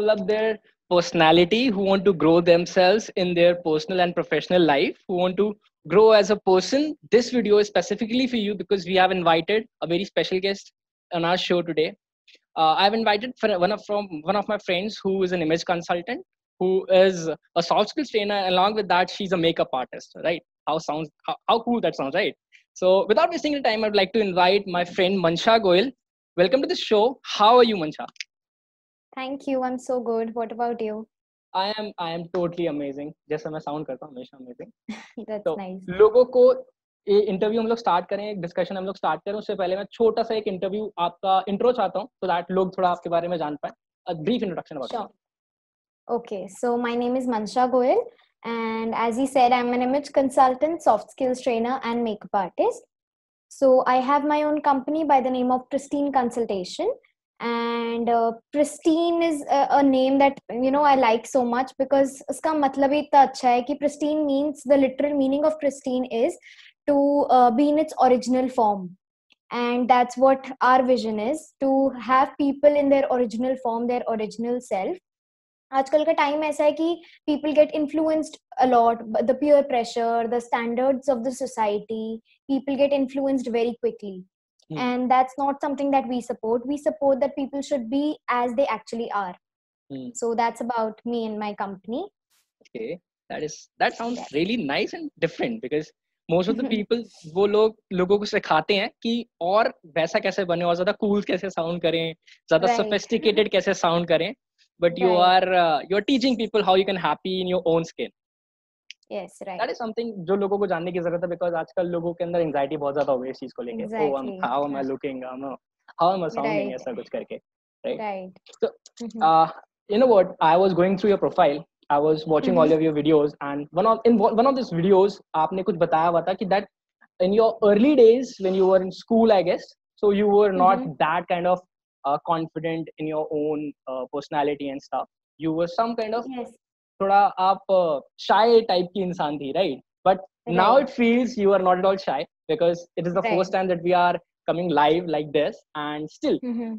develop their personality, who want to grow themselves in their personal and professional life, who want to grow as a person, this video is specifically for you because we have invited a very special guest on our show today. I've invited one of my friends who is an image consultant, who is a soft skills trainer. Along with that, she's a makeup artist. Right? How cool that sounds, right? So, without wasting any time, I'd like to invite my friend Mansha Goyal. Welcome to the show. How are you, Mansha? Thank you. I'm so good. What about you? I am totally amazing. जैसा मैं sound करता हूँ हमेशा amazing. That's तो nice. लोगों को ये interview हम लोग स्टार्ट करें, एक डिस्कशन हम लोग स्टार्ट करें, उससे पहले मैं छोटा सा एक इंटरव्यू आपका इंट्रो चाहता हूँ, so that लोग थोड़ा आपके बारे में जान पाए. A brief introduction about Sure. Okay, so my name is Mansha Goyal, and as he said, I'm an image consultant, soft skills trainer, and makeup artist. So I have my own company by the name of Pristine Consultation, and Pristine is a name that I like so much because उसका मतलब ही इतना अच्छा है कि Pristine means, the literal meaning of pristine is to be in its original form. And that's what our vision is, to have people in their original form, their original self. आजकल का time ऐसा है कि people get influenced a lot, the peer pressure, the standards of the society, people get influenced very quickly. And that's not something that we support. We support that people should be as they actually are. So that's about me and my company. Okay, that sounds really nice and different because most of the people वो लोगों को सिखाते हैं कि और वैसा कैसे बने और ज़्यादा cool कैसे sound करें, ज़्यादा sophisticated कैसे sound करें. But you're teaching people how you can happy in your own skin. Yes, right. That is something जो लोगों को जानने की जरूरत है because आजकल लोगों के अंदर anxiety बहुत ज़्यादा हो गई इस चीज को लेके. Exactly. How am I looking? How am I sounding? Right. ऐसा कुछ करके. Right. Right. So, you know what? I was going through your profile. I was watching all of your videos, and one of these videos, आपने कुछ बताया हुआ था कि that in your early days when you were in school, I guess, so you were not that kind of confident in your own personality and stuff. You were some kind of थोड़ा आप shy type की इंसान थी, right? But now it feels you are not at all shy because it is the first time that we are coming live like this, and still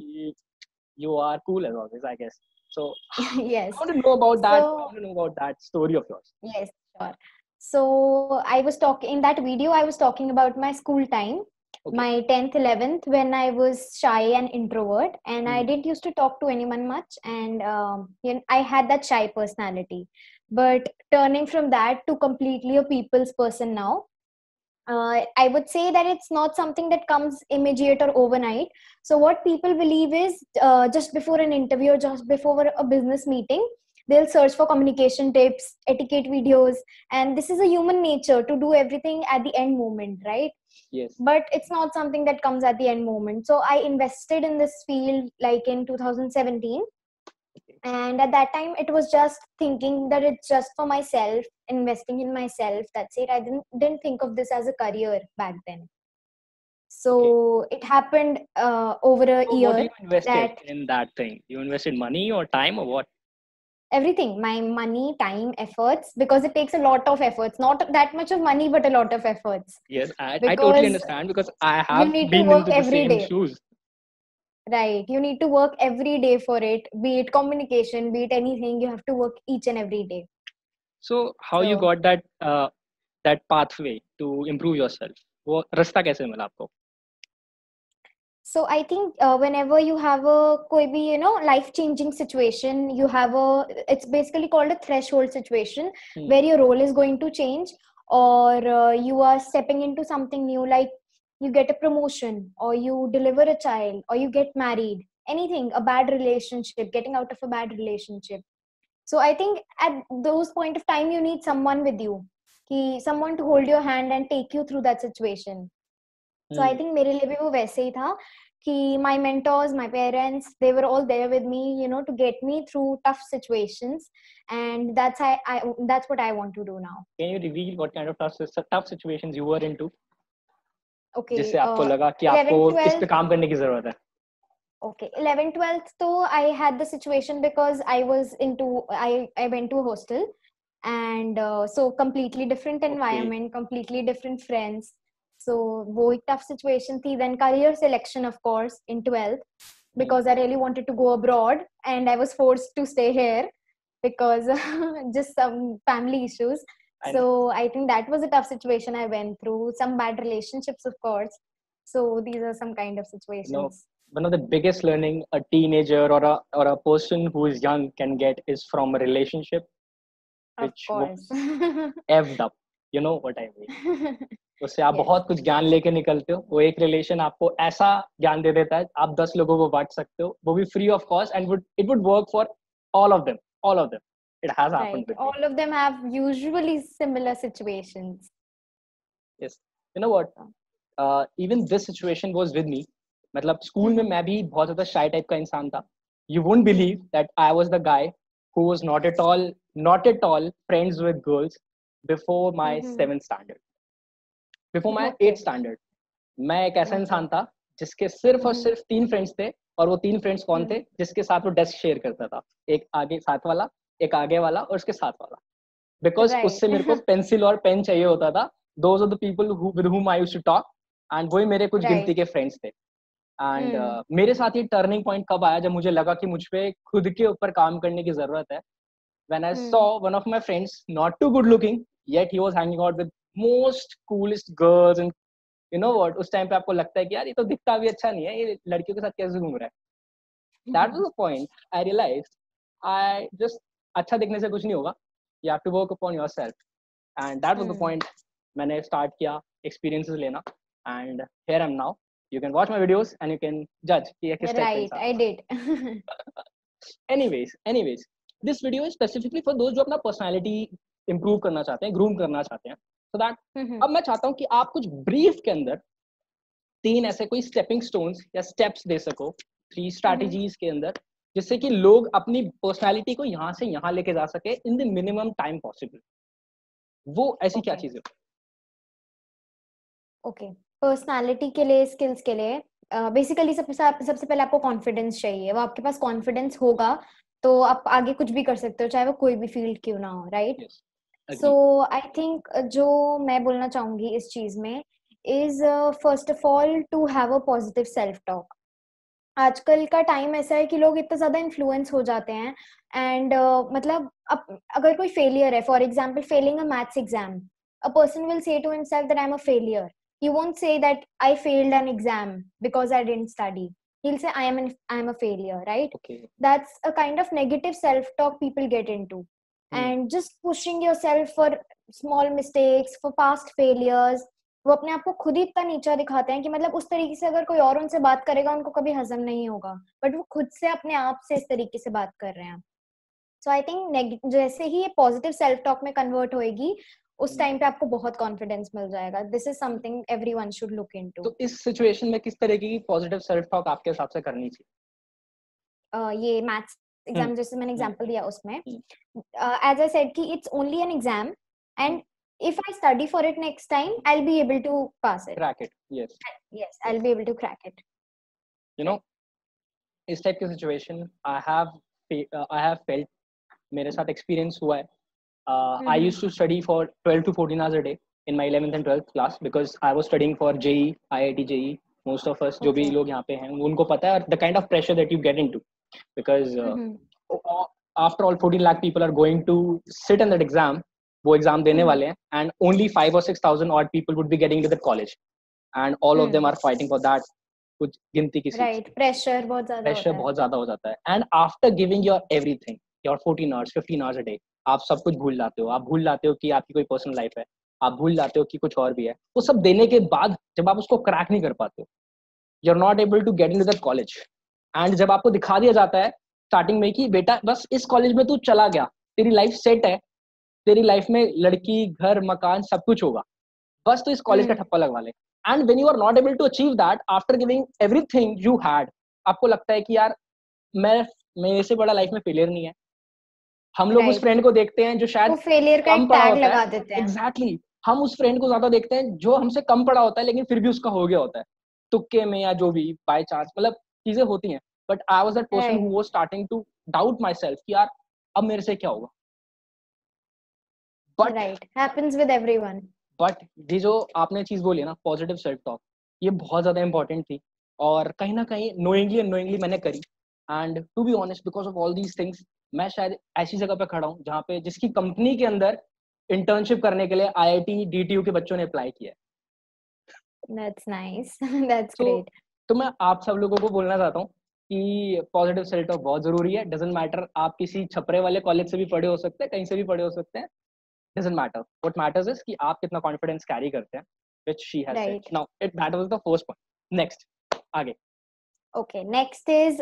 you are cool as always, I guess. So yes, I want to know about that. I want to know about that story of yours. Yes, sure. So I was talking in that video. I was talking about my school time, my 10th, 11th, when I was shy and introvert, and I didn't used to talk to anyone much, and I had that shy personality. But turning from that to completely a people's person now, I would say that it's not something that comes immediate or overnight. So what people believe is just before an interview or just before a business meeting, they'll search for communication tips, etiquette videos, and this is a human nature to do everything at the end moment, right? Yes. But it's not something that comes at the end moment. So I invested in this field like in 2017. And at that time, it was just thinking that it's just for myself, investing in myself. That's it. I didn't think of this as a career back then. So it happened over a year. What you invested in that thing? You invested money or time or what? Everything. My money, time, efforts, because it takes a lot of efforts. Not that much of money, but a lot of efforts. Yes, I totally understand because I have been into the same shoes. Right. You need to work every day for it, be it communication, be it anything. You have to work each and every day. So how you got that pathway to improve yourself? वो रास्ता कैसे मिला आपको? So I think whenever you have a koi bhi, life-changing situation, it's basically called a threshold situation where your role is going to change, or you are stepping into something new, like you get a promotion, or you deliver a child, or you get married, anything, a bad relationship, getting out of a bad relationship. So I think at those point of time, you need someone with you, someone to hold your hand and take you through that situation. So I think मेरे लिए भी वो वैसे ही था कि my mentors, my parents, they were all there with me, to get me through tough situations, and that's what I want to do now. Can you reveal what kind of tough situations you were into? Okay. जिससे आपको लगा कि आपको इस पे काम करने की जरूरत है. Okay, 11th, 12th, though I had the situation because I went to a hostel, and so completely different environment, completely different friends. So वो एक tough situation थी. Then career selection, of course, in 12th. because I really wanted to go abroad and I was forced to stay here because just some family issues. So I think that was a tough situation I went through. Some bad relationships, of course. So these are some kind of situations. One of the biggest learning a teenager or a person who is young can get is from a relationship Of which course. was effed up. You know what I mean? उससे आप Yes. बहुत कुछ ज्ञान लेके निकलते हो. वो एक रिलेशन आपको ऐसा ज्ञान दे देता है, आप 10 लोगों को बांट सकते हो, वो भी free of cost, and it would work for all of them. All of them. It has happened Right. with me. All of them have usually similar situations. Yes. You know what? Even this situation was with me. मतलब school में मैं भी बहुत ज़्यादा shy type का इंसान था. You won't believe that I was the guy who was not at all friends with girls before my 7th standard. Before my 8th standard. मैं एक ऐसा इंसान था जिसके सिर्फ और सिर्फ 3 फ्रेंड्स थे, और वो 3 फ्रेंड्स कौन थे? जिसके साथ वो डेस्क शेयर करता था. एक आगे साथ वाला, एक आगे वाला और उसके साथ वाला. Because उससे मेरे को पेंसिल और पेन चाहिए होता था. Those are the people with whom I used to talk, and वही मेरे कुछ गिनती के फ्रेंड्स थे. एंड मेरे साथ ये टर्निंग पॉइंट कब आया जब मुझे लगा कि मुझ पे खुद के ऊपर काम करने की जरूरत है. When I saw one of my friends, not too good looking, yet he was hanging out with most coolest girls, and you know what, उस टाइम पे आपको लगता है कि यार ये तो दिखता भी अच्छा नहीं है, ये लड़कियों के साथ कैसे घूम रहा है. That was the point. I realized I just अच्छा दिखने से कुछ नहीं होगा. You have to work upon yourself, and that was the point. मैंने start किया experiences लेना, and here I am now. You can watch my videos and you can judge कि ये किस टाइप का इंसान. Right, I did. anyways, this video is specifically for those जो अपना personality improve करना चाहते हैं, groom करना चाहते हैं. So that अब मैं चाहता हूँ कि आप कुछ brief के अंदर 3 ऐसे कोई stepping stones या steps दे सको, 3 strategies के अंदर, जिससे कि लोग अपनी पर्सनालिटी को यहाँ से यहाँ लेके जा सके in the minimum time possible. वो ऐसी क्या चीजें? ओके, पर्सनालिटी के लिए, स्किल्स के लिए बेसिकली सबसे पहले आपको कॉन्फिडेंस चाहिए. वो आपके पास कॉन्फिडेंस होगा तो आप आगे कुछ भी कर सकते हो, चाहे वो कोई भी फील्ड क्यों ना हो. राइट. सो आई थिंक जो मैं बोलना चाहूंगी इस चीज में is first of all to have a positive self talk. आजकल का टाइम ऐसा है कि लोग इतना ज्यादा इन्फ्लुएंस हो जाते हैं एंड मतलब अगर कोई फेलियर है, for example failing a maths exam, a person will say to himself that I am a failure. He won't say that I failed an exam because I didn't study. He'll say I am a failure, right? Okay. That's a kind of negative self-talk people get into. And just pushing yourself for small mistakes, for past failures, वो अपने आप को खुद ही इतना नीचा दिखाते हैं कि मतलब उस तरीके से अगर कोई और उनसे बात करेगा उनको कभी हजम नहीं होगा, बट वो खुद से अपने आप से इस तरीके से बात कर रहे हैं. सो आई थिंक जैसे ही ये पॉजिटिव सेल्फ टॉक में कन्वर्ट होएगी उस टाइम पे आपको बहुत कॉन्फिडेंस मिल जाएगा. This is something everyone should look into. तो इस सिचुएशन में किस तरह की पॉजिटिव सेल्फ टॉक आपके हिसाब से करनी चाहिए? ये मैथ्स एग्जाम जैसे मैंने एग्जांपल दिया उसमें एज आई सेड कि it's only an exam and if I study for it next time, I'll be able to pass it. Crack it. Yes, I'll be able to crack it. You know, इस type की situation I have felt, मेरे साथ experience हुआ है. I used to study for 12 to 14 hours a day in my 11th and 12th class because I was studying for JEE, IIT JEE. Most of us जो भी लोग यहाँ पे हैं उनको पता है the kind of pressure that you get into because after all 14 lakh people are going to sit in that exam. वो एग्जाम देने वाले हैं and only 5 or 6,000 odd people would be getting into that college and all of them are fighting for that. कुछ गिनती की right, pressure बहुत ज़्यादा हो जाता है. And after giving your everything, your 14 hours 15 hours a day, आप सब कुछ भूल जाते हो. आप भूल जाते हो कि आपकी कोई पर्सनल लाइफ है, आप भूल जाते हो कि कुछ और भी है. वो सब देने के बाद जब आप उसको क्रैक नहीं कर पाते हो, you're not able to get into that college. and जब आपको दिखा दिया जाता है स्टार्टिंग में कि बेटा बस इस कॉलेज में तू चला गया, तेरी लाइफ सेट है, तेरी लाइफ में लड़की घर मकान सब कुछ होगा, बस तो इस कॉलेज का ठप्पा लगवा ले. And when you are not able to achieve that after giving everything you had, आपको लगता है कि यार मेरे से बड़ा लाइफ में फेलियर नहीं है. हम लोग उस फ्रेंड को देखते हैं जो शायद फेलियर का टैग लगा देते हैं. एग्जैक्टली, हम उस फ्रेंड को ज्यादा देखते हैं जो हमसे कम पढ़ा होता है लेकिन फिर भी उसका हो गया होता है तुक्के में या जो भी बाय चांस, मतलब चीजें होती हैं. But I was that person who was starting to doubt myself कि यार अब मेरे से क्या होगा. But right, happens with everyone. But ये जो आपने चीज बोली ना पॉजिटिव सेल्फ टॉक, ये बहुत ज्यादा इंपॉर्टेंट थी और कहीं ना कहीं नोइंगली अननोइंगली मैंने करी. And to be honest, because of all these things, मैं शायद ऐसी जगह पे खड़ा हूँ जहाँ पे जिसकी कंपनी के अंदर इंटर्नशिप करने के लिए IIT DTU के बच्चों ने अप्लाई किया है. That's nice. That's तो great. तो मैं आप सब लोगों को बोलना चाहता हूँ कि पॉजिटिव सेल्फ टॉक बहुत जरूरी है. डजंट मैटर आप किसी छपरे वाले कॉलेज से भी पढ़े हो सकते हैं, कहीं से भी पढ़े हो सकते हैं. Doesn't matter. What matters is कि आप कितना कॉन्फिडेंस कैरी करते हैं, which she has said. Right. Now, that was the first point. Next, आगे. Okay. Next is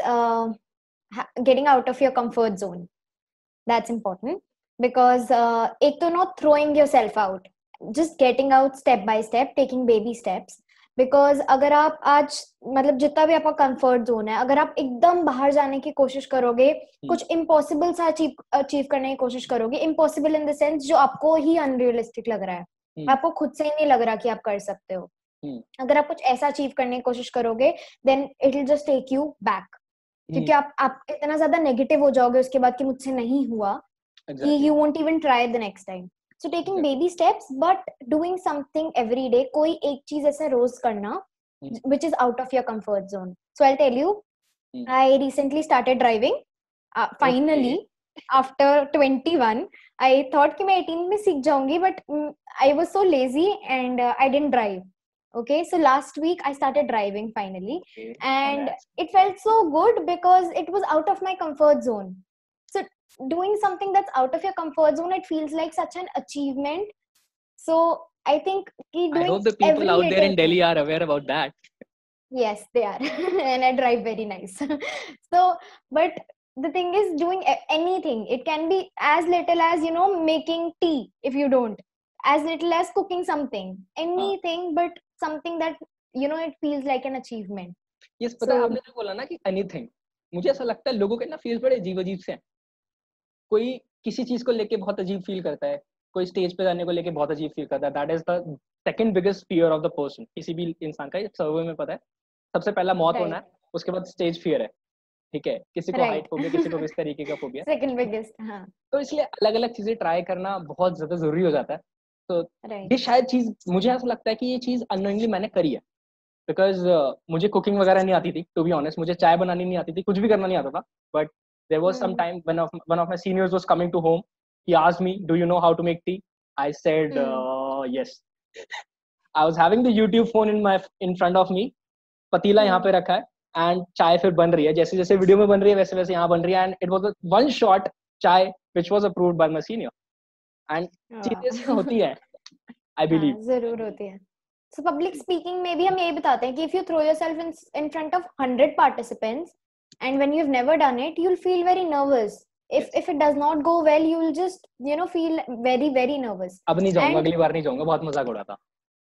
getting out of your comfort zone. That's important because एक तो not throwing yourself out, just getting out step by step, taking baby steps. Because अगर आप आज मतलब जितना भी आपका कंफर्ट जोन है, अगर आप एकदम बाहर जाने की कोशिश करोगे, कुछ इम्पॉसिबल सा अचीव करने की कोशिश करोगे, इम्पॉसिबल इन द सेंस जो आपको ही अनरियलिस्टिक लग रहा है, आपको खुद से ही नहीं लग रहा कि आप कर सकते हो, अगर आप कुछ ऐसा अचीव करने की कोशिश करोगे, then it will just take you back. क्योंकि आप इतना ज्यादा नेगेटिव हो जाओगे उसके बाद कि मुझसे नहीं हुआ, कि you won't even try the next time. So taking baby steps, but doing something every day. कोई एक चीज ऐसा रोज करना, which is out of your comfort zone. So I'll tell you, I recently started driving. Finally, after 21, I thought कि मैं 18 में सीख जाऊंगी, but I was so lazy and I didn't drive. Okay, so last week I started driving finally, and it felt so good because it was out of my comfort zone. So doing something that's out of your comfort zone, it feels like such an achievement. So I think I hope the people out there in Delhi are aware about that. Yes, they are. And I drive very nice. So but the thing is, doing anything, it can be as little as, you know, making tea if you don't, as little as cooking something, anything, but something that, you know, it feels like an achievement. Yes, पता है आपने जो बोला ना कि anything, मुझे ऐसा लगता है लोगों के ना फील्स बड़े अजीब से हैं. कोई किसी चीज को लेके बहुत अजीब फील करता है, कोई स्टेज पे जाने को लेके बहुत अजीब फील करता है. That is the second biggest fear of the person. किसी भी इंसान का सर्वे में पता है सबसे पहला मौत होना है, उसके बाद स्टेज फियर है. ठीक है, किसी को हाइट फोबिया, किसी को किस तरीके का फोबिया, सेकंड बिगेस्ट. हाँ, तो इसलिए अलग अलग चीजें ट्राई करना बहुत ज्यादा जरूरी हो जाता है. तो ये शायद चीज मुझे ऐसा लगता है कि ये चीज अननोइंगली मैंने करी है, बिकॉज मुझे कुकिंग वगैरह नहीं आती थी, टू बी ऑनेस्ट. मुझे चाय बनानी नहीं आती थी, कुछ भी करना नहीं आता था. But there was some time when one of my seniors was coming to home. He asked me, do you know how to make tea? I said yes. I was having the YouTube phone in front of me. पतीला यहाँ पे रखा है and चाय फिर बन रही है, जैसे जैसे वीडियो में बन रही है वैसे वैसे यहाँ बन रही है. And it was a one shot चाय which was approved by my senior. And चीजें होती है, I believe. जरूर होती है. So public speaking में भी हम यही बताते हैं कि if you throw yourself in front of 100 participants, and when you've never done it, you'll feel very nervous. If it does not go well, you'll just, you know, feel very very nervous. अब नहीं जाऊंगा, अगली बार नहीं जाऊंगा, बहुत मजाक उड़ाता.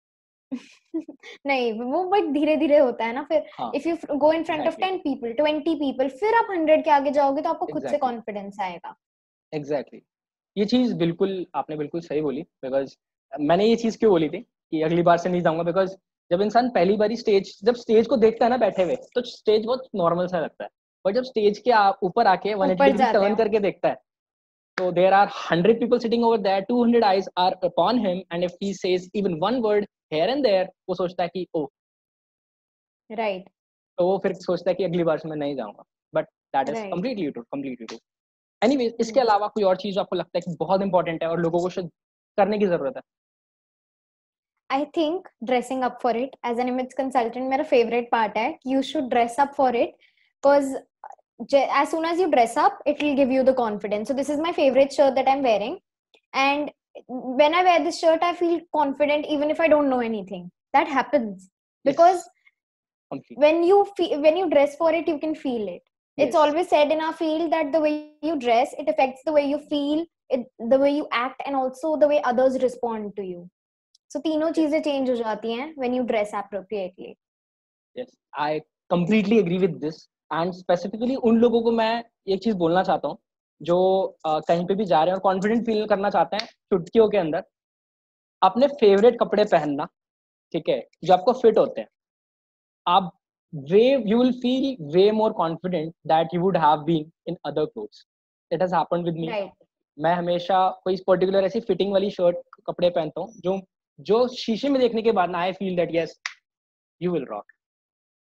नहीं, वो बट धीरे धीरे होता है ना फिर. If you go in front of 10 people, 20 people, फिर आप 100 के आगे जाओगे तो आपको खुद से कॉन्फिडेंस आएगा. Exactly. ये चीज बिल्कुल आपने बिल्कुल सही बोली. बिकॉज मैंने ये चीज क्यों बोली थी कि अगली बार से नहीं जाऊंगा, बिकॉज जब इंसान पहली बारी जब स्टेज को देखता है ना बैठे हुए, तो स्टेज बहुत नॉर्मल सा लगता है. और जब स्टेज के ऊपर आके 180 डिग्री टर्न करके देखता है, तो there are 100 people sitting over there, 200 eyes are upon him, and if he says even one word here and there, वो सोचता है कि ओ राइट, तो वो फिर सोचता है कि अगली बार से मैं नहीं जाऊंगा. But that is completely true. Anyways, इसके अलावा कोई और चीज आपको लगता है कि बहुत इंपॉर्टेंट है और लोगों को शायद करने की जरूरत है? I think dressing up for it. As an image consultant, मेरा favorite part है. You should dress up for it, because as soon as you dress up, it will give you the confidence. So this is my favorite shirt that I'm wearing, and when I wear this shirt, I feel confident even if I don't know anything. That happens because when you dress for it, you can feel it. It's always said in our field that the way you dress, it affects the way you feel, the way you act, and also the way others respond to you. So तीनों चीजें change हो जाती हैं when you dress appropriately. Yes, I completely agree with this. And specifically उन लोगों को मैं एक चीज बोलना चाहता हूँ जो कहीं पे भी जा रहे हैं और कॉन्फिडेंट फील करना चाहते हैं चुटकियों के अंदर. अपने फेवरेट कपड़े पहनना, ठीक है, जो आपको फिट होते हैं. आप you will feel way more confident that you would have been in other clothes. It has happened with me. Right. मैं हमेशा कोई पर्टिकुलर ऐसी फिटिंग वाली शर्ट कपड़े पहनता हूँ जो शीशे में देखने के बाद ना I feel that yes you will rock.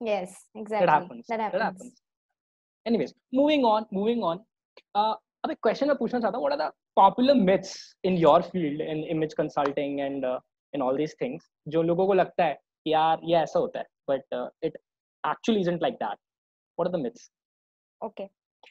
Yes, That exactly. happens. That That happens. happens. Anyways, moving on. अब एक क्वेश्चन मैं पूछना चाहता हूँ. What are the popular myths in your field in image consulting and in all these things जो लोगों को लगता है कि यार ये ऐसा होता है, but it actually isn't like that. What are the myths? Okay.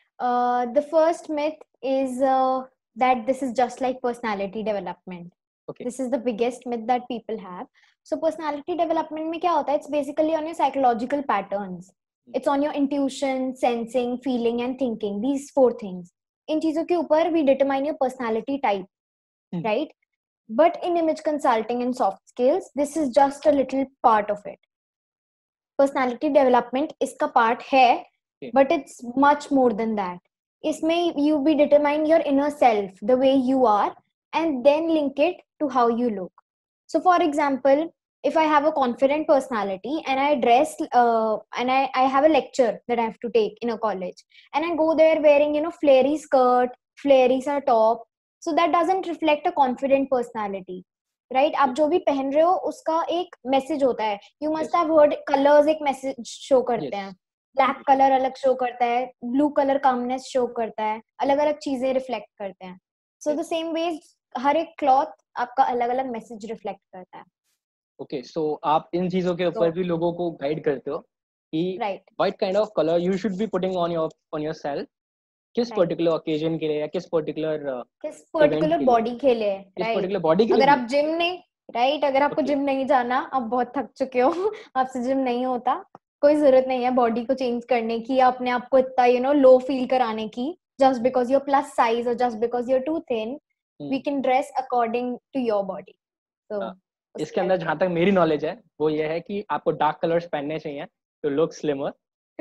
The first myth is that this is just like personality development. Okay. This is the biggest myth that people have. So personality development में क्या होता है? It's basically on your psychological patterns. It's on your intuition, sensing, feeling and thinking. These 4 things. इन चीजों के ऊपर we determine your personality type, right? But in image consulting and soft skills, this is just a little part of it. Personality development इसका part है, but it's much more than that. इसमें you be determine your inner self, the way you are, and then link it to how you look. So for example, if I have a confident personality and I dress and I have a lecture that I have to take in a college, and I go there wearing, you know, flary skirt, flary सा top, so that doesn't reflect a confident personality. Right आप जो भी पहन रहे हो उसका एक message होता है. You must have heard colours एक मैसेज शो करते हैं. ब्लैक कलर अलग शो करता है, ब्लू कलर कामनेस शो करता है, अलग अलग चीजें रिफ्लेक्ट करते हैं. सो द सेम वे हर एक क्लॉथ आपका अलग अलग मैसेज रिफ्लेक्ट करता है. ओके, सो आप इन चीजों के ऊपर भी लोगों को गाइड करते हो कि what kind of colour you should be putting on yourself, किस पर्टिकुलर ओकेजन के लिए या किस पर्टिकुलर बॉडी के लिए. अगर आप जिम नहीं अगर आपको जिम नहीं जाना, आप बहुत थक चुके हो, आपसे जिम नहीं होता, कोई जरूरत नहीं है बॉडी को चेंज करने की, अपने आप को इतना यू नो लो फील कराने की. Just because you're plus size और just because you're too thin, we can dress according to your body. तो इसके अंदर जहां तक मेरी नॉलेज है वो ये है कि आपको डार्क कलर्स पहनने चाहिए to look slimmer,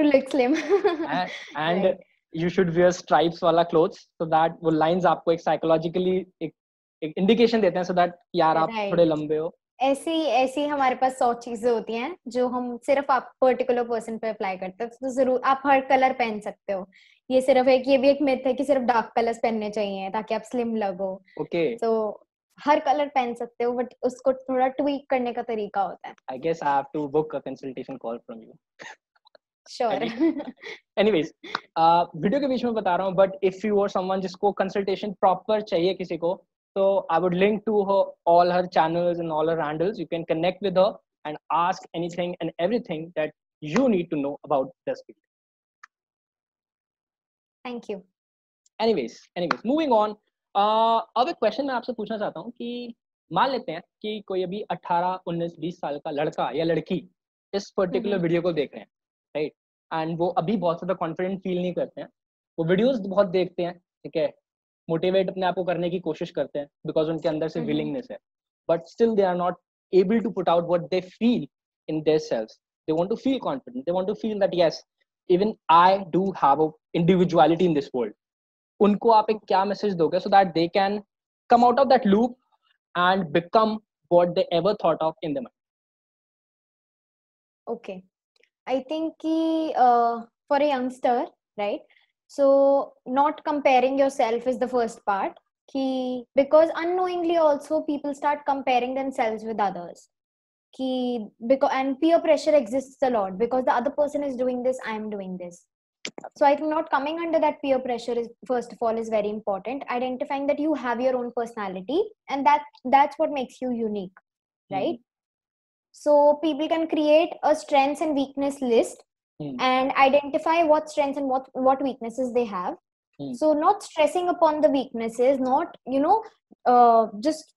and you should wear stripes वाला clothes so that वो lines आपको एक psychologically एक indication देते हैं so that यार आप थोड़े लंबे हो. ऐसी हमारे पास 100 चीजें होती हैं जो हम सिर्फ आप पर्टिकुलर पर्सन पे अप्लाई करते हैं. तो जरूर आप हर कलर पहन सकते हो. ये सिर्फ ये भी एक मिथ है कि सिर्फ डार्क कलर्स पहनने चाहिए ताकि आप स्लिम लगो. ओके, तो हर कलर पहन सकते हो, बट उसको थोड़ा ट्वीक करने का तरीका होता है. I guess I have to book a consultation call from you. Sure. Anyways, video के बीच में बता रहा हूँ, but if you are someone जिसको consultation proper चाहिए किसी को, so I would link to her all her channels and all her handles. You can connect with her and ask anything and everything that you need to know about this field. Thank you. Anyways, moving on. अब एक question मैं आपसे पूछना चाहता हूँ कि मान लेते हैं कि कोई अभी 18, 19, 20 साल का लड़का या लड़की इस पर्टिकुलर वीडियो को देख रहे हैं, राइट? एंड वो अभी बहुत ज़्यादा कॉन्फिडेंट फील नहीं करते हैं, वो वीडियोस बहुत देखते हैं, ठीक है, मोटिवेट अपने आप को करने की कोशिश करते हैं बिकॉज उनके अंदर से विलिंगनेस है, but still they are not able to put out what they feel in their selves. They want to feel confident, they want to feel that yes, even I do have a individuality in this world. उनको आप एक क्या message दोगे so that they can come out of that loop and become what they ever thought of in their mind? Okay, I think for a youngster, right, so not comparing yourself is the first part, because unknowingly also people start comparing themselves with others, and peer pressure exists a lot because the other person is doing this, I am doing this. So I think not coming under that peer pressure is first of all is very important. Identifying that you have your own personality and that's what makes you unique, right? So people can create a strengths and weakness list and identify what strengths and what weaknesses they have. So not stressing upon the weaknesses, not just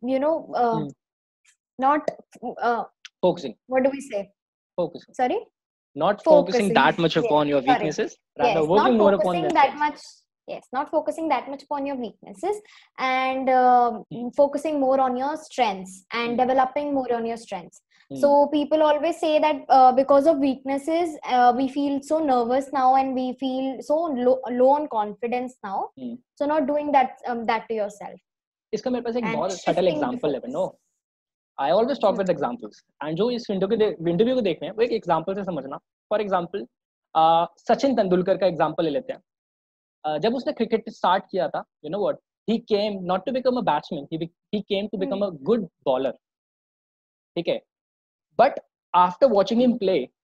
not focusing. What do we say? Focusing. Sorry. Not focusing that much upon your weaknesses, rather working more upon them. Not focusing that much upon your weaknesses and focusing more on your strengths and developing more on your strengths. So people always say that because of weaknesses we feel so nervous now and we feel so low on confidence now. So not doing that to yourself. इसका मेरे पास एक बहुत subtle example है, no? I always talk with examples. And जो इस interview को देख रहे हैं वो एक एग्जांपल से समझना. फॉर एग्जांपल सचिन तेंदुलकर का एग्जांपल ले लेते हैं. जब उसने क्रिकेट स्टार्ट किया था, you know what, he came not to become a batsman, he came to become a good bowler, ठीक है. But after watching him play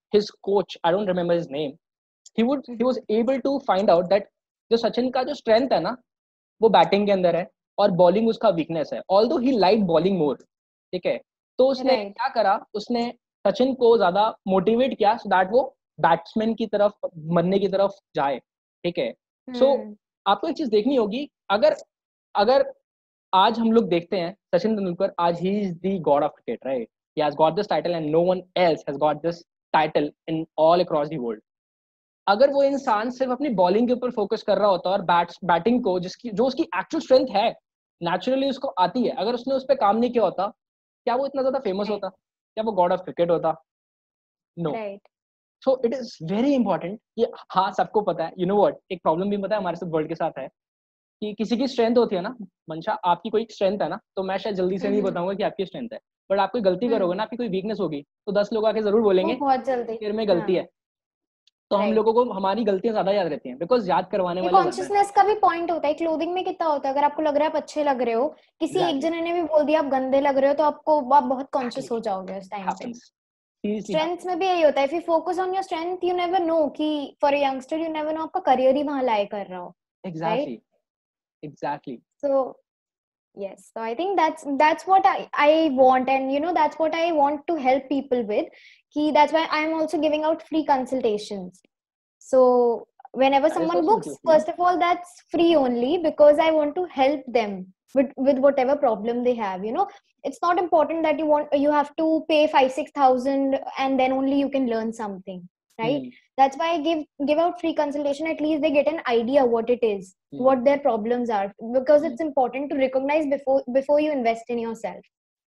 his coach, I don't remember his name, he was able to find out that जो सचिन का जो strength है ना वो batting के अंदर है और बॉलिंग उसका वीकनेस है, although he like bowling more, ठीक है। तो उसने क्या करा, उसने सचिन को ज्यादा मोटिवेट किया सो दैट वो बैट्समैन की तरफ बनने की तरफ जाए, ठीक है। सो आपको एक चीज देखनी होगी, अगर अगर आज हम लोग देखते हैं सचिन तेंदुलकर, आज he is the god of cricket, right, he has got this title and no one else has got this title in all across the world. अगर वो इंसान सिर्फ अपनी बॉलिंग के ऊपर फोकस कर रहा होता और बैटिंग को जो उसकी एक्चुअल स्ट्रेंथ है, नेचुरली उसको आती है, अगर उसने उस पर काम नहीं किया होता, क्या वो इतना ज्यादा फेमस होता, क्या वो गॉड ऑफ क्रिकेट होता? No. So it is very important कि हाँ सबको पता है, यू नो व्हाट, एक प्रॉब्लम भी पता है हमारे साथ वर्ल्ड के साथ है कि किसी की स्ट्रेंथ होती है ना, मंशा आपकी कोई स्ट्रेंथ है ना, तो मैं शायद जल्दी से नहीं बताऊंगा कि आपकी स्ट्रेंथ है, बट आप कोई गलती करोगे ना, आपकी कोई वीकनेस होगी, तो 10 लोग आके जरूर बोलेंगे बहुत जल्दी फिर में गलती है। तो हम लोगों को हमारी गलतियां ज्यादा याद रहती हैं, बिकॉज याद करवाने वाले कॉन्शियसनेस का भी पॉइंट होता है। क्लोथिंग में कितना होता है, अगर आपको लग रहा है आप अच्छे लग रहे हो, किसी एक जने ने भी बोल दिया आप गंदे लग रहे हो, तो आप बहुत कॉन्शियस हो जाओगे उस टाइम पे। स्ट्रेंथ्स में भी यही होता है, if you focus on your strength you never know कि for a youngster you never know आपका करियर ही वहां लाई कर रहा हो। Exactly so yes, so I think that's what I want, and you know that's what I want to help people with. That's why I'm also giving out free consultations. So whenever someone books, first of all that's free only because I want to help them with whatever problem they have. You know, it's not important that you have to pay 5,000-6,000 and then only you can learn something, right? That's why I give out free consultation. At least they get an idea what it is, what their problems are, because it's important to recognize before you invest in yourself.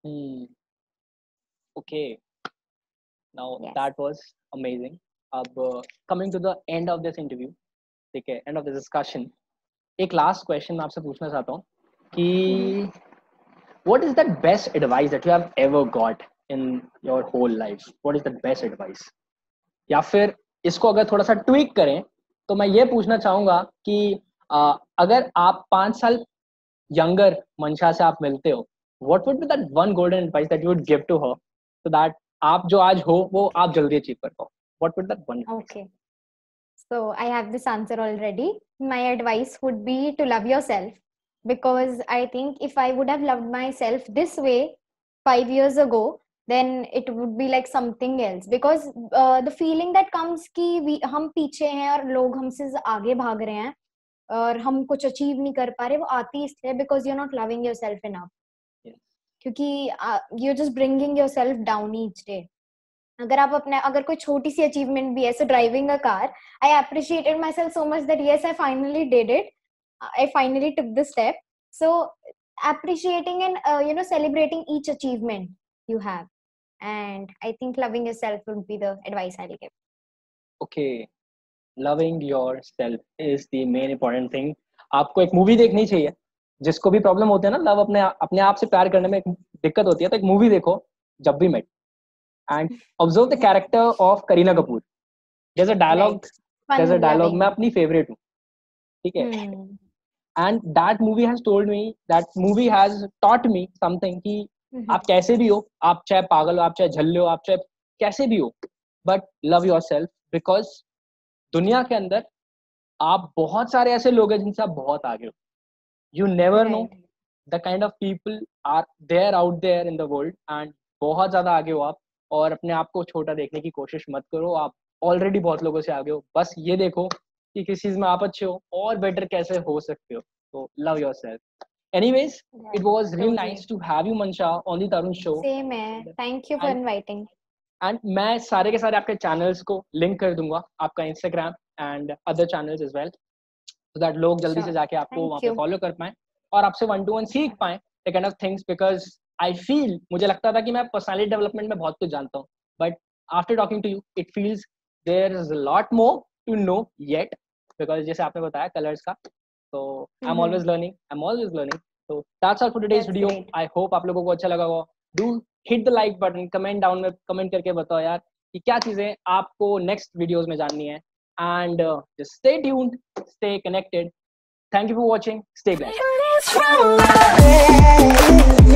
Okay, now yes. That was amazing. Coming to the end of this interview, ठीक है, end of the discussion, एक last question मैं आपसे पूछना चाहता हूँ कि what is the best advice that you have ever got in your whole life? What is the best advice? या फिर इसको अगर थोड़ा सा ट्वीक करें तो मैं ये पूछना चाहूंगा कि अगर आप 5 साल यंगर मंशा से आप मिलते हो, what would be that one golden advice that you would give to her so that आप जो आज हो वो आप जल्दी अचीव कर पाओ? What would that one? Okay, so I have this answer already. My advice would be to love yourself, because I think if I would have loved myself this way 5 years ago, then it would be like something else. Because the feeling that comes कि हम पीछे हैं और लोग हमसे आगे भाग रहे हैं और हम कुछ अचीव नहीं कर पा रहे, वो आती इसलिए because you're not loving yourself enough. क्योंकि you're just bringing yourself down each day. अगर कोई छोटी सी अचीवमेंट भी है, so driving a car, I appreciated myself so much that yes, I finally did it. I finally took the step. So appreciating and celebrating each achievement you have, and I think loving yourself would be the advice I'll give. Okay, loving yourself is the main important thing. आपको एक movie देखनी चाहिए, जिसको भी problem होते हैं ना, love अपने आप से प्यार करने में दिक्कत होती है, तो एक मूवी देखो, जब भी met, and observe the character of Kareena Kapoor. There's a dialogue मैं अपनी favorite हूँ, ठीक है, and that movie has taught me something कि आप कैसे भी हो, आप चाहे पागल हो, आप चाहे झल्ले हो, आप चाहे कैसे भी हो, but love yourself, because दुनिया के अंदर आप बहुत सारे ऐसे लोग हैं जिनसे आप बहुत आगे हो. You never know the kind of people are there out there in the world, and बहुत ज्यादा आगे हो आप, और अपने आप को छोटा देखने की कोशिश मत करो, आप ऑलरेडी बहुत लोगों से आगे हो, बस ये देखो कि किस चीज में आप अच्छे हो और बेटर कैसे हो सकते हो. तो love yourself. Anyways, it was really nice to have you, Mansha, on the Tarun show. Same है. Thank you for inviting. And मैं सारे के सारे आपके चैनल्स को लिंक कर दूंगा, आपका Instagram and other channels as well, so that लोग जल्दी से जाके आपको वहाँ पे फॉलो कर पाएं और आपसे 1-to-1 सीख पाएं the kind of things, because I feel, मुझे लगता था कि मैं पर्सनालिटी डेवलपमेंट में बहुत कुछ जानता हूँ, but after talking to you it feels there is a lot more to know yet, because जैसे आपने बताया कलर्स का, so I'm always learning. So that's all for today's video. Great. I hope आप लोगों को अच्छा लगा होगा. Do hit the like button, comment down में comment करके बताओ यार कि क्या चीजें आपको next videos में जाननी है, and just stay tuned, stay connected. Thank you for watching. Stay blessed.